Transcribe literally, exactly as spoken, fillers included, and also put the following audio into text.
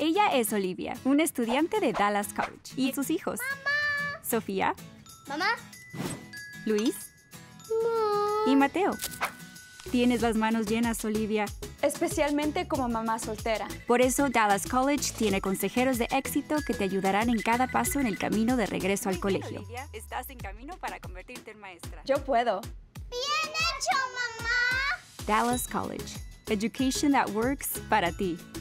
Ella es Olivia, una estudiante de Dallas College. Y sus hijos. ¡Mamá! Sofía. ¿Mamá? Luis. No. Y Mateo. Tienes las manos llenas, Olivia. Especialmente como mamá soltera. Por eso Dallas College tiene consejeros de éxito que te ayudarán en cada paso en el camino de regreso al colegio. Olivia, estás en camino para convertirte en maestra. Yo puedo. ¡Bien hecho, mamá! Dallas College. Education that works para ti.